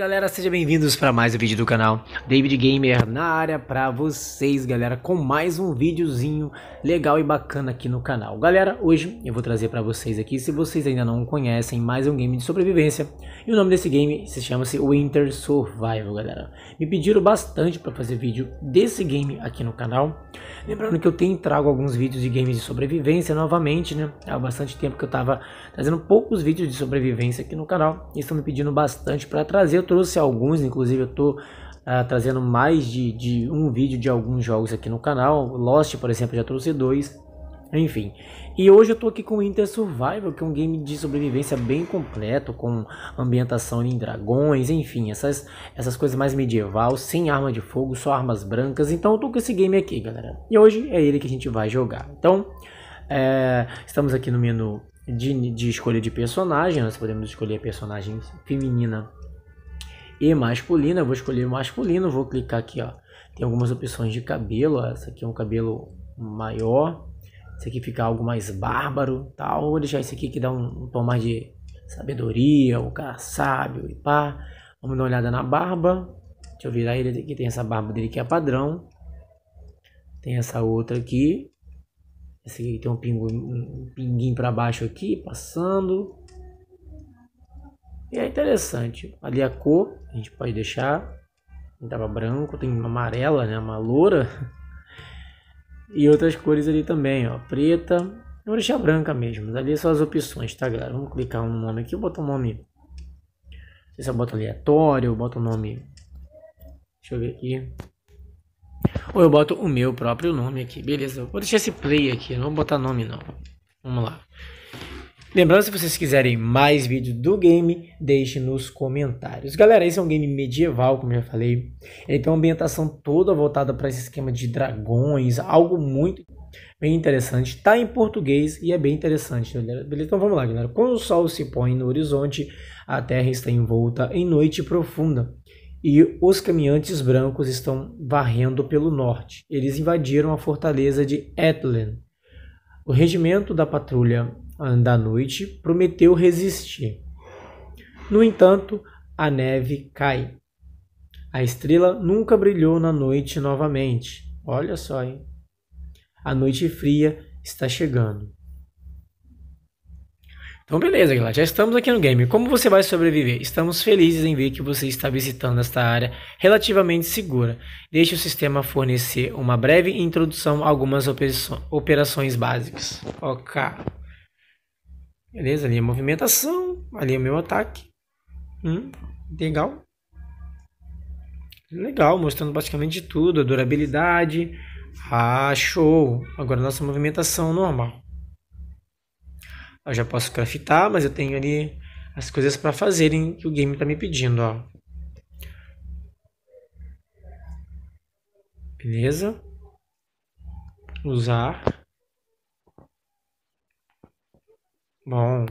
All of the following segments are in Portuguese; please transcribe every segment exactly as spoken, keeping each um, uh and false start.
galera, sejam bem-vindos para mais um vídeo do canal David Gamer na área para vocês, galera, com mais um videozinho legal e bacana aqui no canal. Galera, hoje eu vou trazer para vocês aqui, se vocês ainda não conhecem, mais um game de sobrevivência. E o nome desse game se chama-se Winter Survival, galera. Me pediram bastante para fazer vídeo desse game aqui no canal. Lembrando que eu tenho trago alguns vídeos de games de sobrevivência novamente, né? Há bastante tempo que eu tava trazendo poucos vídeos de sobrevivência aqui no canal. E estão me pedindo bastante para trazer. Eu trouxe alguns, inclusive eu tô uh, trazendo mais de, de um vídeo de alguns jogos aqui no canal. Lost, por exemplo, já trouxe dois. Enfim, e hoje eu tô aqui com Winter Survival, que é um game de sobrevivência bem completo, com ambientação em dragões, enfim, essas, essas coisas mais medieval, sem arma de fogo, só armas brancas. Então eu tô com esse game aqui, galera, e hoje é ele que a gente vai jogar. Então, é, estamos aqui no menu de, de escolha de personagem. Nós podemos escolher personagem feminina e masculina. Eu vou escolher masculino, vou clicar aqui, ó, tem algumas opções de cabelo, ó. Essa aqui é um cabelo maior. Esse aqui fica algo mais bárbaro, tal. Vou deixar esse aqui que dá um, um tom mais de sabedoria, o cara sábio e pá. Vamos dar uma olhada na barba. Deixa eu virar ele aqui. Tem essa barba dele que é padrão. Tem essa outra aqui. Esse aqui tem um, pingo, um pinguinho para baixo aqui, passando. E é interessante. Ali a cor, a gente pode deixar. Tava branco, tem uma amarela, né? Uma loura. E outras cores ali também, ó, preta. Eu vou deixar branca mesmo, mas ali são as opções, tá, galera? Vamos clicar um nome aqui, eu boto um nome, não sei se eu boto aleatório, eu boto um nome, deixa eu ver aqui, ou eu boto o meu próprio nome aqui, beleza? Vou deixar esse play aqui, não vou botar nome não. Vamos lá. Lembrando, se vocês quiserem mais vídeos do game, deixe nos comentários. Galera, esse é um game medieval, como eu já falei. Ele tem uma ambientação toda voltada para esse esquema de dragões, algo muito bem interessante. Está em português e é bem interessante, galera. Beleza? Então vamos lá, galera. Quando o sol se põe no horizonte, a terra está envolta em noite profunda. E os caminhantes brancos estão varrendo pelo norte. Eles invadiram a fortaleza de Etlen. O regimento da patrulha da noite prometeu resistir. No entanto, a neve cai. A estrela nunca brilhou na noite novamente. Olha só, hein? A noite fria está chegando. Então beleza, galera, já estamos aqui no game. Como você vai sobreviver? Estamos felizes em ver que você está visitando esta área relativamente segura. Deixe o sistema fornecer uma breve introdução a algumas operações básicas. Ok. Beleza, ali a movimentação, ali é o meu ataque. Hum, legal. Legal, mostrando praticamente tudo, a durabilidade. Ah, show. Agora nossa movimentação normal. Eu já posso craftar, mas eu tenho ali as coisas para fazerem que o game está me pedindo, ó. Beleza. Usar. Bom.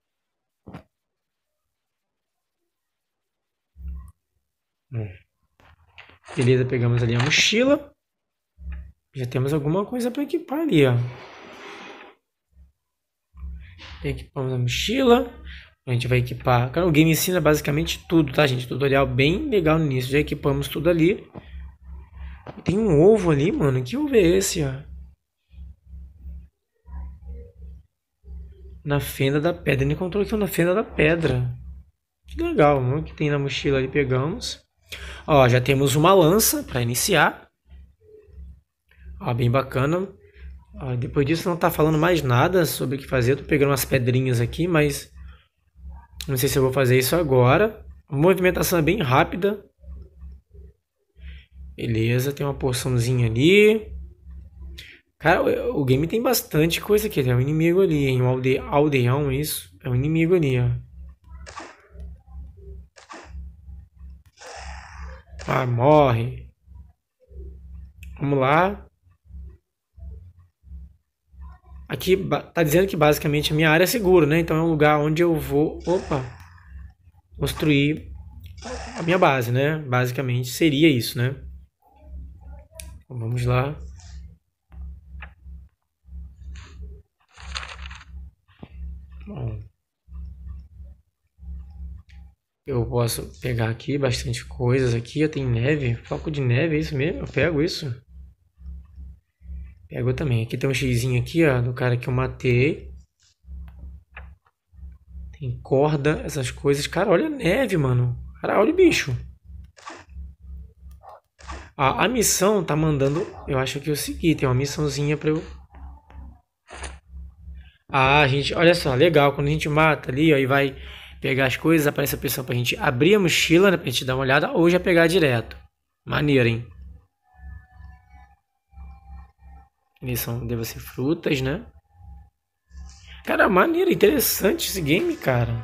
Beleza, pegamos ali a mochila. Já temos alguma coisa para equipar ali, ó. Equipamos a mochila. A gente vai equipar. Cara, o game ensina basicamente tudo, tá, gente? Tutorial bem legal no início. Já equipamos tudo ali. Tem um ovo ali, mano. Que ovo é esse, ó? Na fenda da pedra. Ele encontrou aqui na fenda da pedra. Que legal, mano. O que tem na mochila ali? Pegamos. Ó, já temos uma lança para iniciar. Ó, bem bacana. Ó, depois disso não tá falando mais nada sobre o que fazer. Eu tô pegando umas pedrinhas aqui, mas não sei se eu vou fazer isso agora. A movimentação é bem rápida. Beleza, tem uma porçãozinha ali. Cara, o game tem bastante coisa aqui. Tem um inimigo ali, hein? Um alde... aldeão, isso. É um inimigo ali, ó. Ah, morre. Vamos lá. Aqui tá dizendo que basicamente a minha área é segura, né? Então é um lugar onde eu vou, opa, construir a minha base, né? Basicamente seria isso, né? Então, vamos lá. Bom. eu posso pegar aqui bastante coisas aqui. Eu tenho neve, floco de neve, é isso mesmo? Eu pego isso? Pego também. Aqui tem um xizinho aqui, ó, do cara que eu matei. Tem corda, essas coisas. Cara, olha a neve, mano. Cara, olha o bicho. A, a missão tá mandando... Eu acho que eu segui. Tem uma missãozinha pra eu... Ah, a gente... Olha só, legal. Quando a gente mata ali, ó, e vai pegar as coisas, aparece a opção pra gente abrir a mochila, né? Pra gente dar uma olhada. Ou já pegar direto. Maneiro, hein? Missão deve ser frutas, né? Cara, maneiro. Interessante esse game, cara.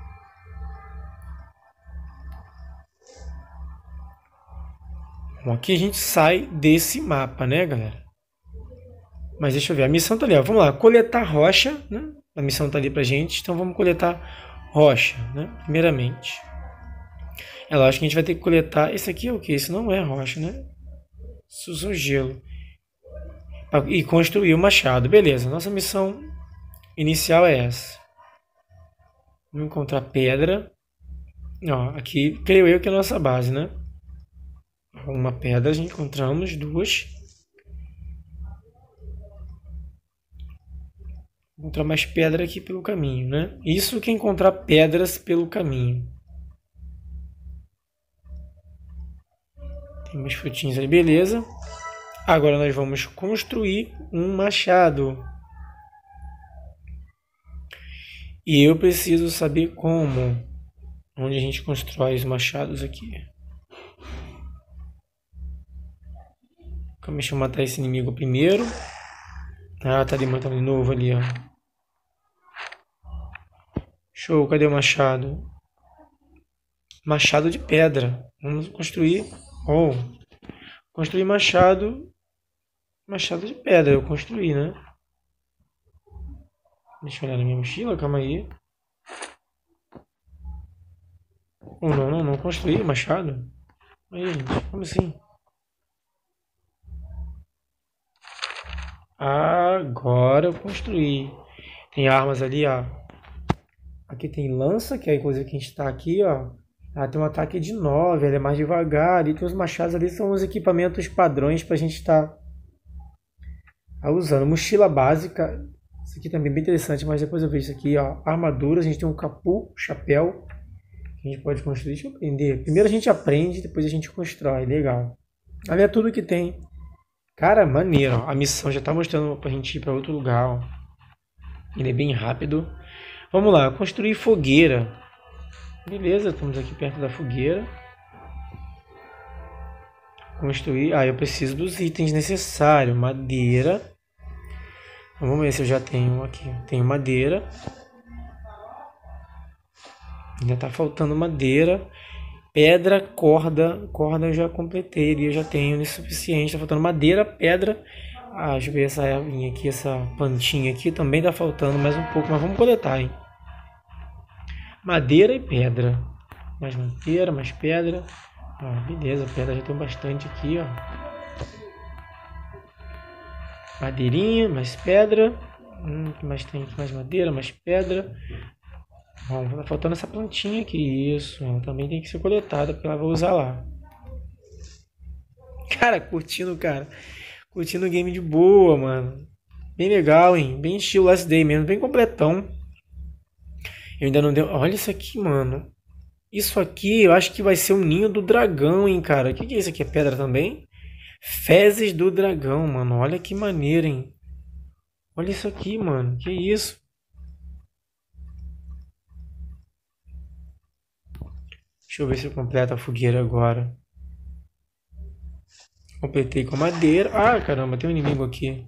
Bom, aqui a gente sai desse mapa, né, galera? Mas deixa eu ver, a missão tá ali, ó. Vamos lá, coletar rocha, né? A missão tá ali pra gente, então vamos coletar rocha, né? Primeiramente. É lógico que a gente vai ter que coletar... Esse aqui é o que? Isso não é rocha, né? Isso é gelo. E construir o machado. Beleza, nossa missão inicial é essa. Vamos encontrar pedra. Ó, aqui, creio eu que é a nossa base, né? Uma pedra, a gente encontramos duas. Encontrar mais pedra aqui pelo caminho, né? Isso que é encontrar pedras pelo caminho. Tem umas frutinhas ali, beleza. Agora nós vamos construir um machado. E eu preciso saber como. Onde a gente constrói os machados aqui. Deixa eu matar esse inimigo primeiro. Ah, tá ali matando de novo ali, ó. Show, cadê o machado? Machado de pedra. Vamos construir. Oh, construir machado. Machado de pedra, eu construí, né? Deixa eu olhar na minha mochila, calma aí. Oh, não, não, não construí machado. Aí, gente, como assim? Agora eu construí. Tem armas ali, ó. Aqui tem lança, que é a coisa que a gente tá aqui, ó. Ela tem um ataque de nove, ela é mais devagar. Ali tem os machados ali, são os equipamentos padrões pra gente estar tá usando. Mochila básica. Isso aqui também é bem interessante, mas depois eu vejo isso aqui, ó. Armadura, a gente tem um capu, chapéu. Que a gente pode construir. Deixa eu aprender. Primeiro a gente aprende, depois a gente constrói. Legal. Ali é tudo que tem. Cara, maneiro. Ó. A missão já tá mostrando pra gente ir pra outro lugar, ó. Ele é bem rápido. Vamos lá, construir fogueira. Beleza, estamos aqui perto da fogueira. Construir. Ah, eu preciso dos itens necessários. Madeira. Vamos ver se eu já tenho aqui. Tenho madeira. Ainda tá faltando madeira. Pedra, corda. Corda eu já completei ali, eu já tenho o suficiente. Tá faltando madeira, pedra. Ah, deixa eu ver essa ervinha aqui, essa plantinha aqui. Também tá faltando mais um pouco, mas vamos coletar, hein? Madeira e pedra. Mais madeira, mais pedra. Ah, beleza, pedra já tem bastante aqui, ó. Madeirinha, mais pedra. Hum, que mais tem aqui? Mais madeira, mais pedra. Bom, tá faltando essa plantinha aqui. Isso, ela também tem que ser coletada, porque ela vai usar lá. Cara, curtindo, cara. Curtindo o game de boa, mano. Bem legal, hein? Bem estilo Last Day mesmo, bem completão. Eu ainda não deu... Olha isso aqui, mano. Isso aqui eu acho que vai ser o ninho do dragão, hein, cara. O que que é isso aqui? É pedra também? Fezes do dragão, mano. Olha que maneiro, hein. Olha isso aqui, mano. Que isso? Deixa eu ver se eu completo a fogueira agora. Completei com madeira. Ah, caramba, tem um inimigo aqui.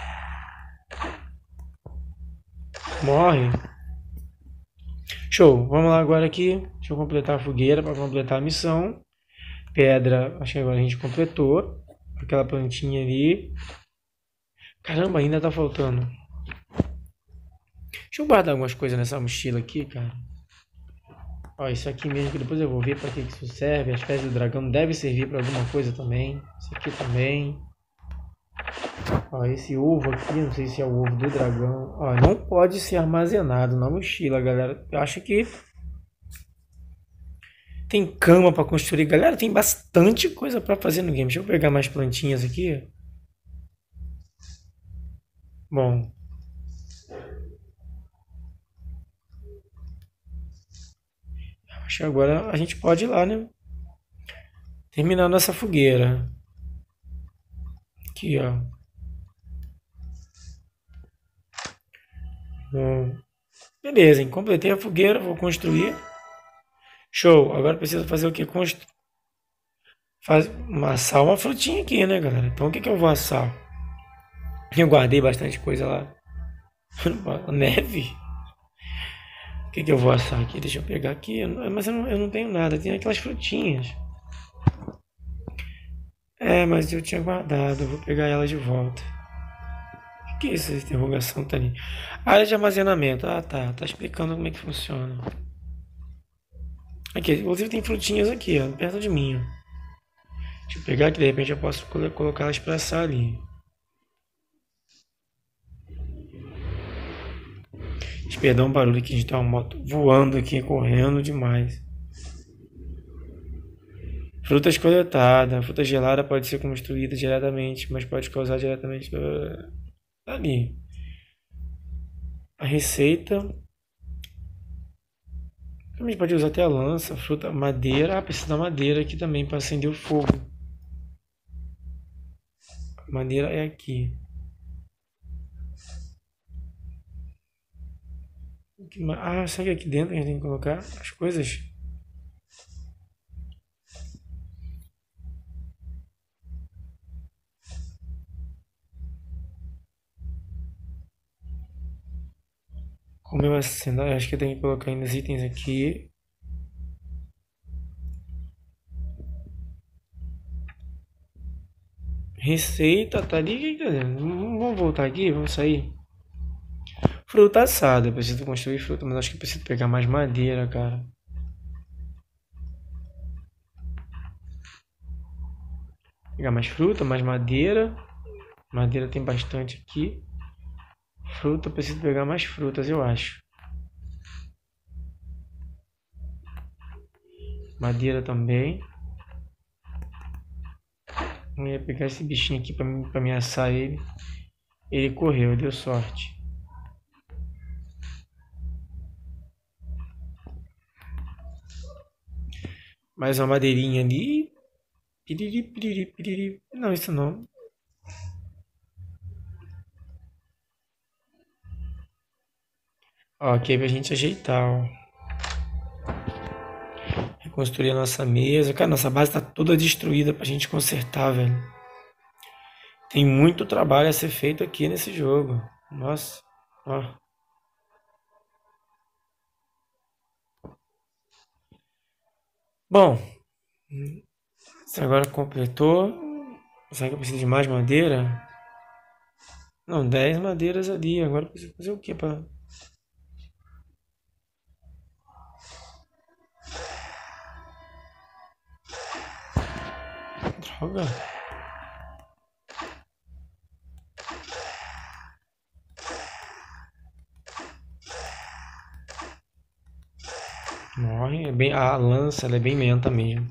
Morre. Show, vamos lá agora aqui. Deixa eu completar a fogueira para completar a missão. Pedra, acho que agora a gente completou. Aquela plantinha ali. Caramba, ainda tá faltando. Deixa eu guardar algumas coisas nessa mochila aqui, cara. Ó, isso aqui mesmo que depois eu vou ver para que isso serve. As fezes do dragão deve servir para alguma coisa também. Isso aqui também. Ó, esse ovo aqui, não sei se é o ovo do dragão. Ó, não pode ser armazenado na mochila, galera. Eu acho que Tem cama pra construir. Galera, tem bastante coisa pra fazer no game. Deixa eu pegar mais plantinhas aqui. Bom. Acho que agora a gente pode ir lá, né? Terminar nossa fogueira. Aqui, ó. Bom. Beleza, hein? Completei a fogueira, vou construir. Show. Agora preciso fazer o que? Constru... Faz... Assar uma frutinha aqui, né, galera? Então o que, que eu vou assar? Eu guardei bastante coisa lá. Neve? O que, que eu vou assar aqui? Deixa eu pegar aqui. Mas eu não, eu não tenho nada. Tem aquelas frutinhas. É, mas eu tinha guardado. Eu vou pegar elas de volta. O que é essa interrogação tá ali? Área de armazenamento. Ah, tá. Tá explicando como é que funciona. Aqui, inclusive tem frutinhas aqui, ó, perto de mim. Ó. Deixa eu pegar que de repente eu posso colocar elas pra assar ali. Perdão o barulho que a gente tá uma moto voando aqui, correndo demais. Frutas coletadas. Fruta gelada pode ser construída diretamente, mas pode causar diretamente ali. A receita. A gente pode usar até a lança, fruta, madeira. Ah, precisa da madeira aqui também para acender o fogo. A madeira é aqui. Ah, será que aqui dentro a gente tem que colocar as coisas? Como eu acendo, acho que eu tenho que colocar ainda os itens aqui. Receita, tá ali. Vamos voltar aqui, vamos sair. Fruta assada, eu preciso construir fruta, mas acho que eu preciso pegar mais madeira, cara. Pegar mais fruta, mais madeira. Madeira tem bastante aqui. Fruta, eu preciso pegar mais frutas, eu acho. Madeira também. Eu ia pegar esse bichinho aqui pra, pra me assar ele. Ele correu, deu sorte. Mais uma madeirinha ali. Piriri, piriri, piriri. Não, isso não. Ó, aqui é pra gente ajeitar, ó. Reconstruir a nossa mesa. Cara, nossa base tá toda destruída pra gente consertar, velho. Tem muito trabalho a ser feito aqui nesse jogo. Nossa, ó. Bom, se agora completou. Será que eu preciso de mais madeira? Não, dez madeiras ali. Agora eu preciso fazer o que pra... Droga. Morre. É bem... A lança ela é bem lenta mesmo.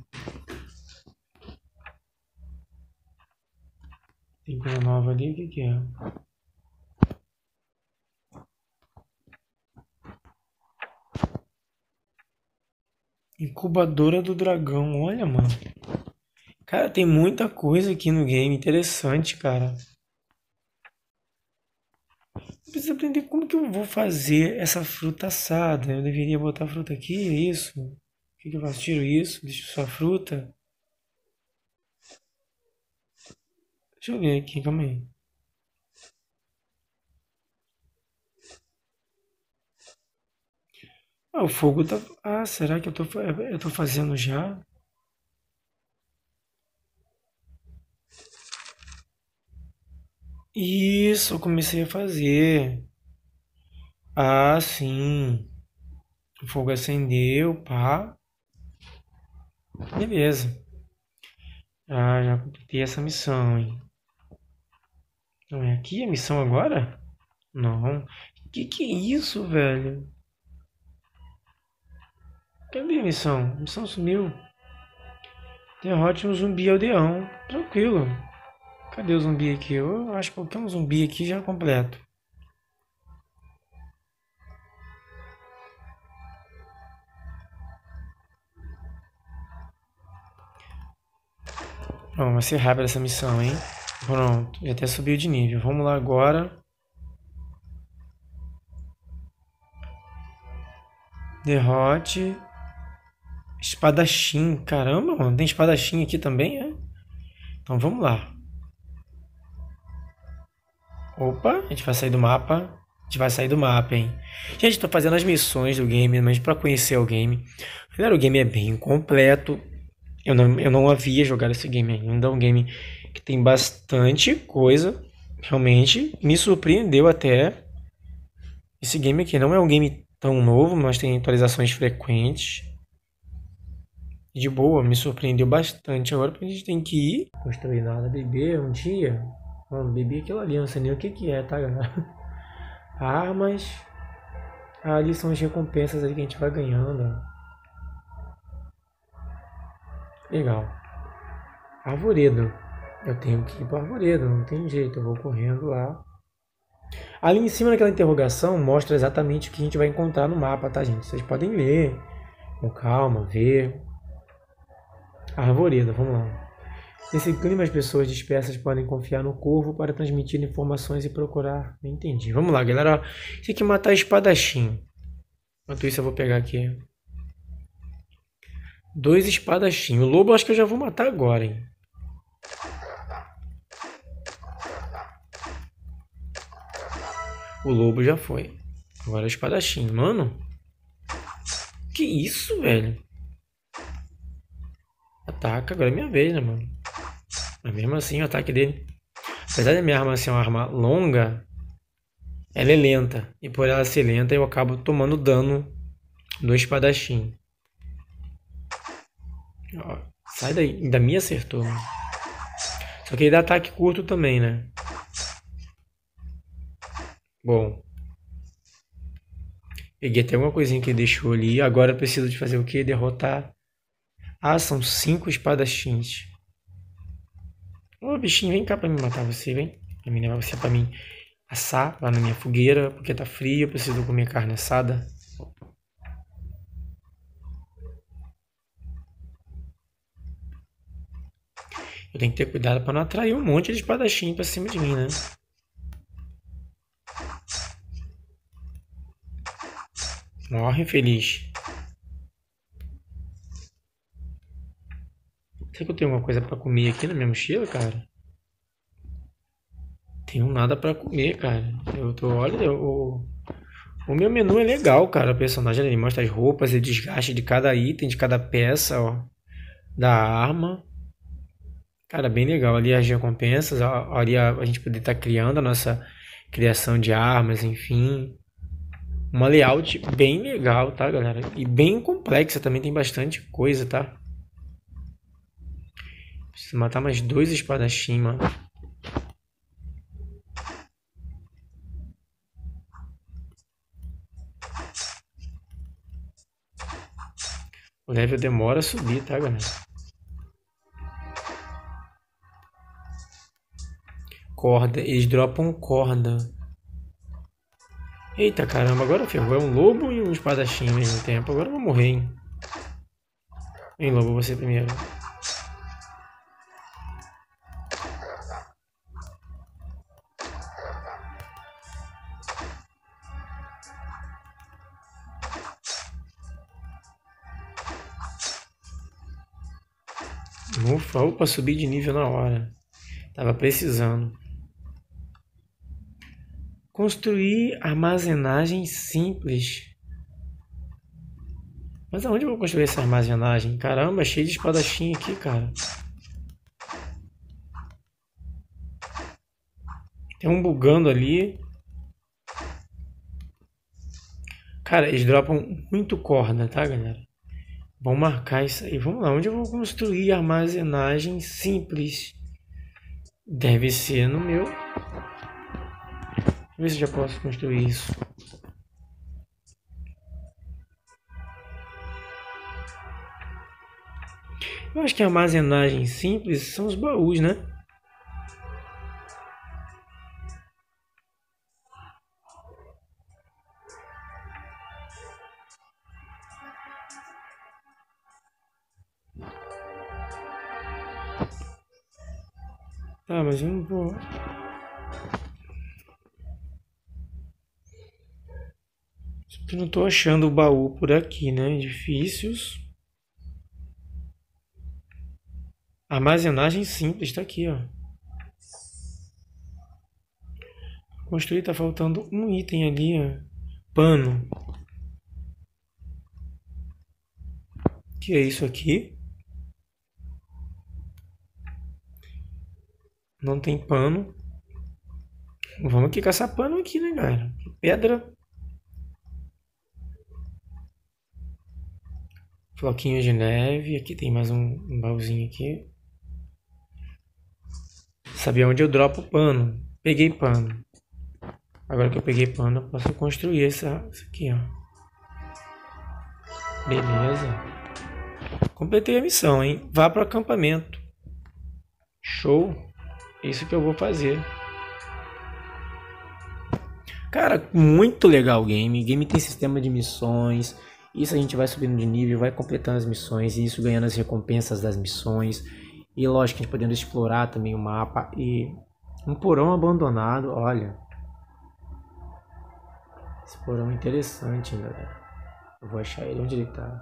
Tem coisa nova ali? O que, que é? Incubadora do dragão. Olha, mano. Cara, tem muita coisa aqui no game. Interessante, cara. Eu preciso aprender como que eu vou fazer essa fruta assada. Eu deveria botar a fruta aqui, é isso? O que, que eu faço? Tiro isso, deixo só a fruta. Deixa eu ver aqui, calma aí. Ah, o fogo tá... Ah, será que eu tô, eu tô fazendo já? Isso, eu comecei a fazer. Ah, sim. O fogo acendeu, pá. Beleza. Ah, já completei essa missão, hein? Não é aqui a missão agora? Não. Que que é isso, velho? Cadê a missão? A missão sumiu. Derrote um zumbi aldeão. Tranquilo. Cadê o zumbi aqui? Eu acho que qualquer um zumbi aqui já é completo. Bom, vai ser rápida essa missão, hein? Pronto, já até subiu de nível. Vamos lá agora. Derrote. Espadachim. Caramba, mano. Tem espadachim aqui também, é? Então vamos lá. Opa, a gente vai sair do mapa. A gente vai sair do mapa, hein? Gente, tô fazendo as missões do game, mas pra conhecer o game. Galera, o game é bem completo. Eu não, eu não havia jogado esse game ainda. É um game que tem bastante coisa. Realmente me surpreendeu até. Esse game aqui não é um game tão novo, mas tem atualizações frequentes. De boa, me surpreendeu bastante. Agora a gente tem que ir. Construir nada, beber um dia. Mano, beber aquilo ali, eu não sei nem o que que é, tá, galera? Armas. Ali são as recompensas ali que a gente vai ganhando. Legal. Arvoredo. Eu tenho que ir pro arvoredo, não tem jeito, eu vou correndo lá. Ali em cima daquela interrogação mostra exatamente o que a gente vai encontrar no mapa, tá, gente? Vocês podem ler com calma, ver. Arvoredo, vamos lá. Nesse clima, as pessoas dispersas podem confiar no corvo para transmitir informações e procurar. Não entendi. Vamos lá, galera. Tem que matar espadachim. Enquanto isso, eu vou pegar aqui dois espadachim. O lobo, acho que eu já vou matar agora, hein? O lobo já foi. Agora o espadachim. Mano. Que isso, velho? Ataca. Agora é minha vez, né, mano? Mas mesmo assim, o ataque dele... Apesar da minha arma ser uma arma longa, ela é lenta. E por ela ser lenta, eu acabo tomando dano do espadachim. Ó, sai daí. Ainda me acertou. Só que ele dá ataque curto também, né? Bom. Peguei até uma coisinha que ele deixou ali. Agora eu preciso de fazer o quê? Derrotar. Ah, são cinco espadachins. Ô, bichinho, vem cá pra me matar você, vem. Pra mim levar você pra mim assar lá na minha fogueira, porque tá frio, eu preciso comer carne assada. Eu tenho que ter cuidado pra não atrair um monte de espadachim pra cima de mim, né? Morre, infeliz. Será que eu tenho alguma coisa pra comer aqui na minha mochila, cara? Tenho nada pra comer, cara. Eu tô, olha, o, o meu menu é legal, cara. O personagem ele mostra as roupas e desgaste de cada item, de cada peça, ó, da arma. Cara, bem legal. Ali as recompensas, ó, ali a, a gente poder estar criando a nossa criação de armas, enfim. Uma layout bem legal, tá, galera? E bem complexa, também tem bastante coisa, tá? Preciso matar mais dois espadachim, mano. O level demora a subir, tá, galera? Corda. Eles dropam corda. Eita, caramba. Agora ferrou. É um lobo e um espadachim ao mesmo tempo. Agora eu vou morrer, hein? Vem, lobo, você primeiro. Ufa, opa, subi de nível na hora. Tava precisando. Construir armazenagem simples. Mas aonde eu vou construir essa armazenagem? Caramba, cheio de espadachim aqui, cara. Tem um bugando ali. Cara, eles dropam muito corda, tá, galera? Vamos marcar isso aí. Vamos lá, onde eu vou construir armazenagem simples? Deve ser no meu. Deixa eu ver se eu já posso construir isso. Eu acho que a armazenagem simples são os baús, né? Tá, mas eu não vou... Eu não tô achando o baú por aqui, né? Edifícios. Armazenagem simples, tá aqui, ó. Construir, tá faltando um item ali, ó. Pano. Que é isso aqui? Não tem pano. Vamos aqui caçar pano aqui, né, galera? Pedra. Floquinhos de neve. Aqui tem mais um, um baúzinho aqui. Sabia onde eu dropo pano? Peguei pano. Agora que eu peguei pano, eu posso construir essa, essa aqui, ó. Beleza. Completei a missão, hein? Vá para o acampamento. Show. Isso que eu vou fazer. Cara, muito legal o game. O game tem sistema de missões. Isso a gente vai subindo de nível, vai completando as missões. E isso ganhando as recompensas das missões. E lógico, a gente podendo explorar também o mapa. E um porão abandonado, olha. Esse porão é interessante, hein, galera. Eu vou achar ele. Onde ele tá?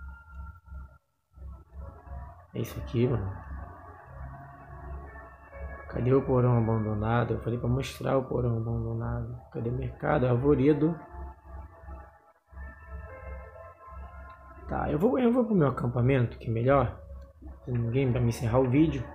É isso aqui, mano. Cadê o porão abandonado? Eu falei pra mostrar o porão abandonado. Cadê o mercado? Arvoredo. Tá, eu vou, eu vou pro meu acampamento, que é melhor. Tem ninguém pra me encerrar o vídeo.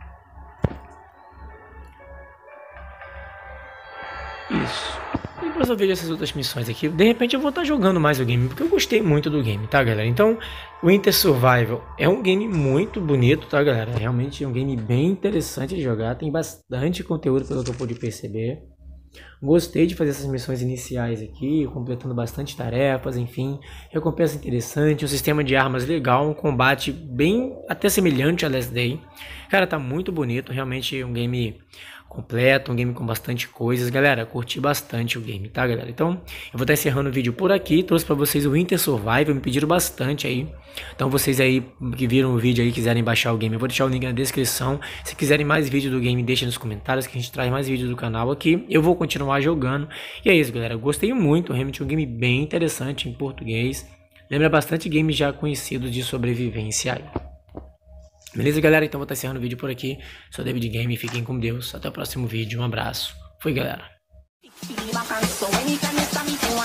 Isso. E depois eu vejo essas outras missões aqui. De repente eu vou estar jogando mais o game, porque eu gostei muito do game, tá, galera? Então, Winter Survival é um game muito bonito, tá, galera? Realmente é um game bem interessante de jogar. Tem bastante conteúdo, pelo que eu pude perceber. Gostei de fazer essas missões iniciais aqui, completando bastante tarefas, enfim. Recompensa interessante, um sistema de armas legal, um combate bem até semelhante a Last Day. Cara, tá muito bonito, realmente um game completo, um game com bastante coisas. Galera, curti bastante o game, tá, galera? Então, eu vou estar encerrando o vídeo por aqui. Trouxe pra vocês o Winter Survival, me pediram bastante aí. Então, vocês aí que viram o vídeo aí, quiserem baixar o game, eu vou deixar o link na descrição. Se quiserem mais vídeo do game, deixem nos comentários que a gente traz mais vídeos do canal aqui. Eu vou continuar jogando. E é isso, galera. Eu gostei muito, realmente um game bem interessante em português. Lembra bastante games já conhecidos de sobrevivência aí. Beleza, galera? Então vou estar encerrando o vídeo por aqui. Sou David Game, fiquem com Deus. Até o próximo vídeo. Um abraço. Fui, galera.